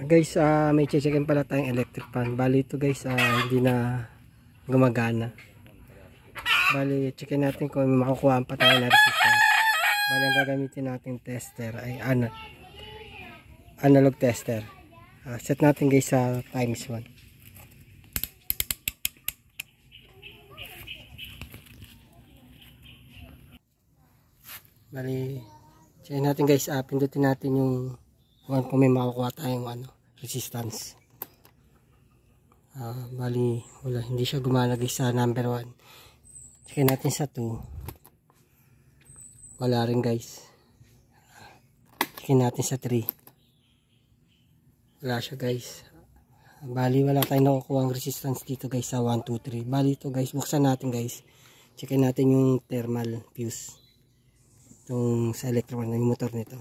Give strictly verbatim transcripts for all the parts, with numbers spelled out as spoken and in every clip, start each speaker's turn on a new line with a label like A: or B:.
A: Guys, uh, may checkin pala tayong electric fan. Bali ito guys, uh, hindi na gumagana. Bali, checkin natin kung makukuha pa tayo na resistance. Bali, ang gagamitin natin tester ay ano, analog tester. Uh, set natin guys sa times one. Bali, checkin natin guys, uh, pindutin natin yung kung may makukuha tayong ano, resistance. Uh, bali, wala, hindi siya gumana guys sa number one. Checkin natin sa two. Wala rin guys. Checkin natin sa three. Wala siya guys. Bali, wala tayong nakukuha resistance dito guys sa one, two, three. Bali ito guys, buksan natin guys. Checkin natin yung thermal fuse. Itong sa electric fan, yung motor nito.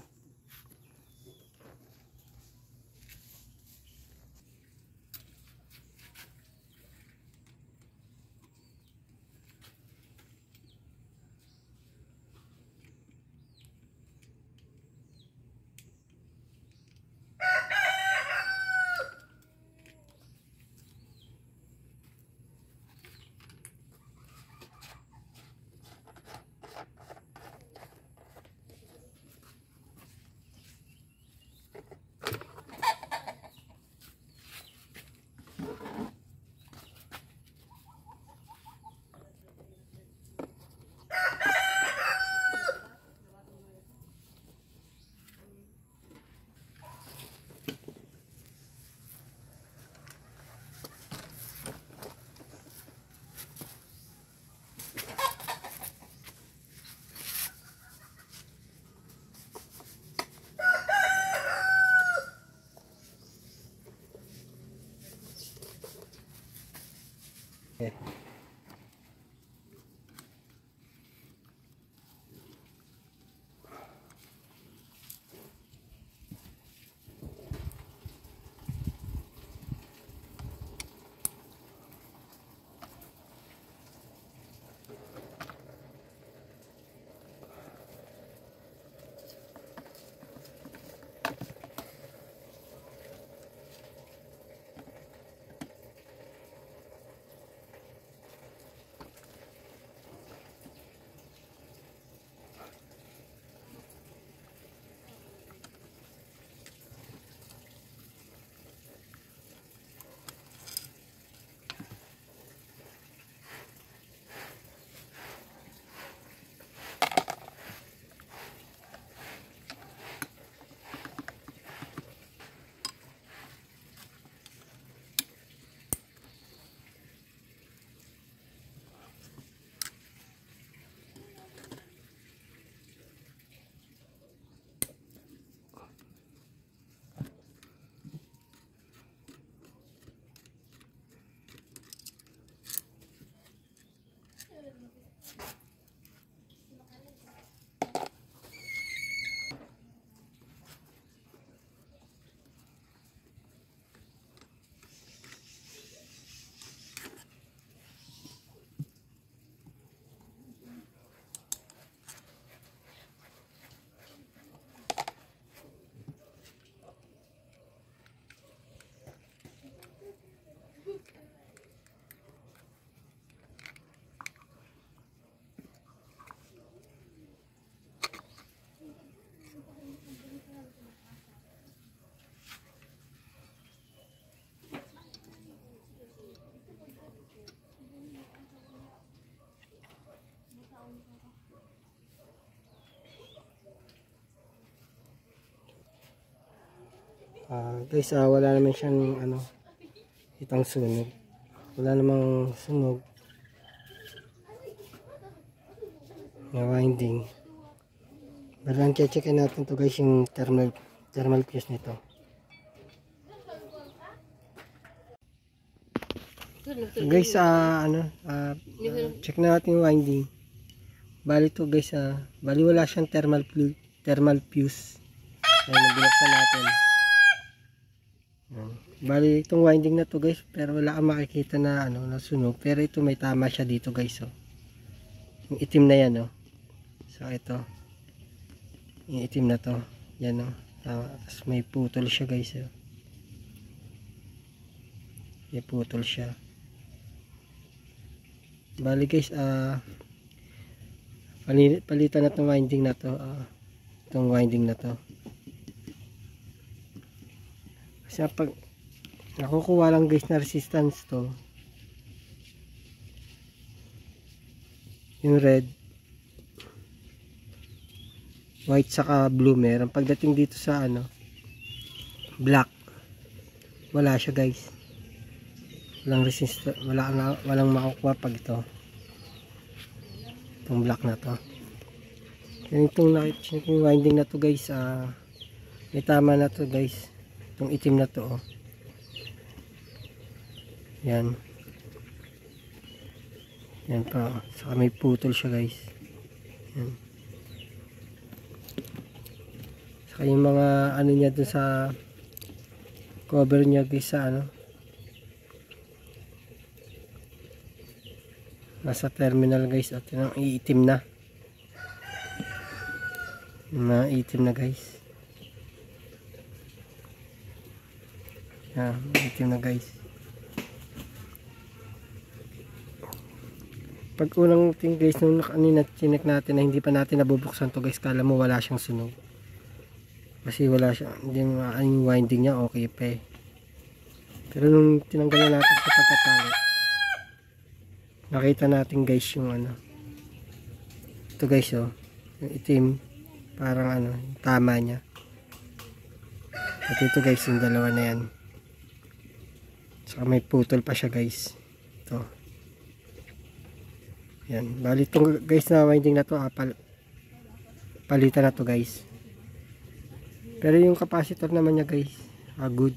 A: Okay. Uh, guys, uh, wala naman siyang ano, itang sunog. Wala namang sunog na winding. Balang checkin natin to guys, yung thermal thermal fuse nito. So guys, uh, ano, uh, uh, check na natin yung winding. Bali to guys, uh, bali wala siyang thermal thermal fuse. Ayan, binuksan natin. Bali itong winding na to guys, pero wala kang makikita na ano, na sunog, pero ito may tama siya dito guys, oh. Yung itim na yan, oh. So ito, yung itim na to, yan, oh. Tapos may putol siya guys, oh. may putol siya. Bali guys, ah uh, palitan na itong winding na to, uh, itong winding na to. Kasi pag nakukuha lang guys na resistance to, yung red, white saka blue, meron. Pagdating dito sa ano, black, wala siya guys. Walang resistance, wala na, walang makukuha pag ito, itong black na to. Yan itong nakita yung winding na to guys, ah uh, may tama na to guys, itong itim na to, oh. Yan. Yan pa. Saka may putol siya guys. Yan. Saka yung mga ano niya dun sa cover niya guys, sa ano, nasa terminal guys. At yun ang iitim na. Yung mga itim na guys. Yan. Itim na guys. Pag unang ting guys, nung kanina chinek natin na hindi pa natin nabubuksan to guys, kala mo wala siyang sunog. Kasi wala siya, hindi maaan yung winding niya, okay pa eh. Pero nung tinanggalan natin sa pagkatali, nakita natin guys yung ano, ito guys oh, yung itim, parang ano, tama niya. At ito guys, yung dalawa na yan. Saka may putol pa siya guys. Ito. Yan, bali itong guys na winding na to, ah, pal palitan na to guys. Pero yung capacitor naman niya guys, ah, good.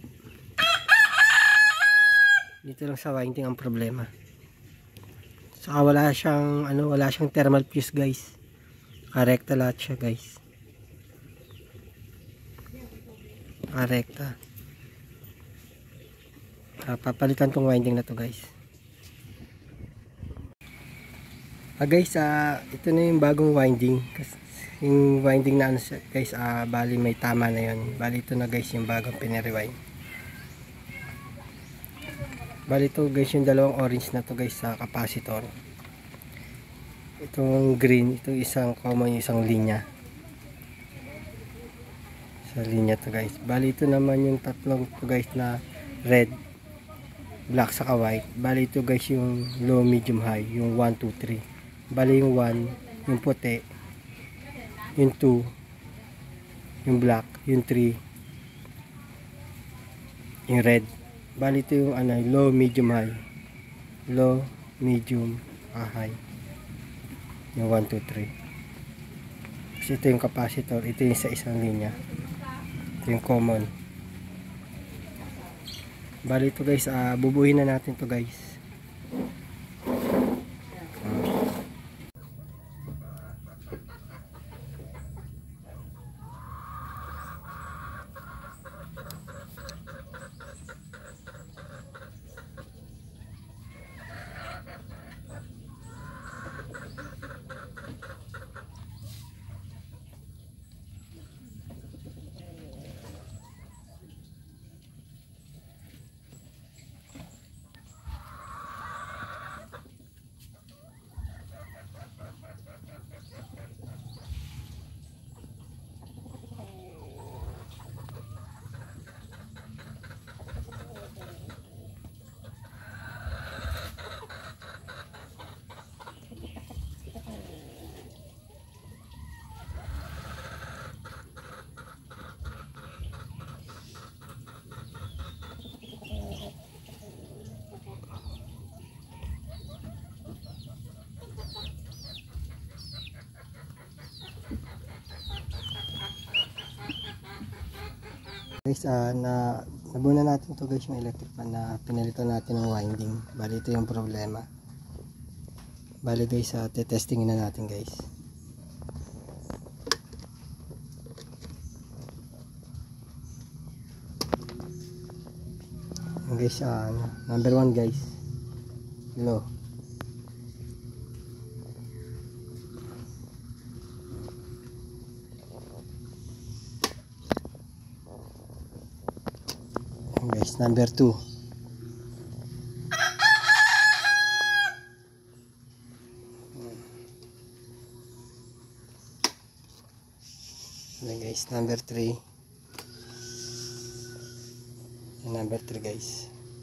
A: Dito lang sa winding ang problema. Saka wala siyang ano, wala siyang thermal fuse guys. Karekta lahat siya guys. Karekta. Ah, papalitan tong winding na to guys. Ah guys, ah, ito na yung bagong winding. Kasi yung winding na ano guys, ah, bali may tama na yun. Bali ito na guys yung bagong pinirewind. Bali ito guys yung dalawang orange na to guys sa capacitor. Itong green, itong isang common, isang linya. Sa linya to guys. Bali ito naman yung tatlong to guys na red, black saka white. Bali ito guys yung low, medium, high, yung one, two, three. Bali yung one, yung puti, yung two, yung black, yung three, yung red. Bali ito yung ano, low, medium, high. Low, medium, ah, high. Yung one, two, three. Kasi ito yung capacitor, ito yung sa isang linya. Ito yung common. Bali ito guys, uh, bubuhin na natin to guys. Guys, uh, na nabuna natin to guys yung electric fan na pinalitan natin ng winding. Bali ito yung problema. Bali guys, uh, tetestingin na natin guys. Guys, uh, number one guys, low. Guys, number two, Ayan guys, number three. Number three guys.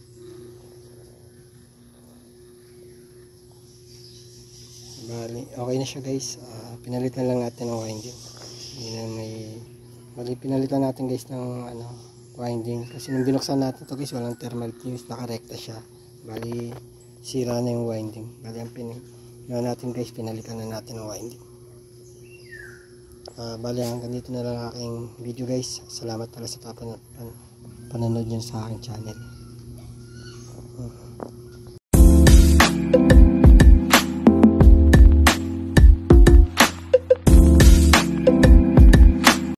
A: Bali, okay na siya guys. Uh, pinalitan lang natin ng winding. Hindi na may... Bali, pinalitan natin guys ng ano, winding. Kasi nung binuksan natin to guys, walang thermal fuse. Nakarekta siya. Bali, sira na yung winding. Bali, ang pin... Yan natin guys, pinalitan na natin ng winding. Uh, bali, hanggang dito na lang aking video guys. Salamat pala sa papan pan panonood nyo sa aking channel. Uh,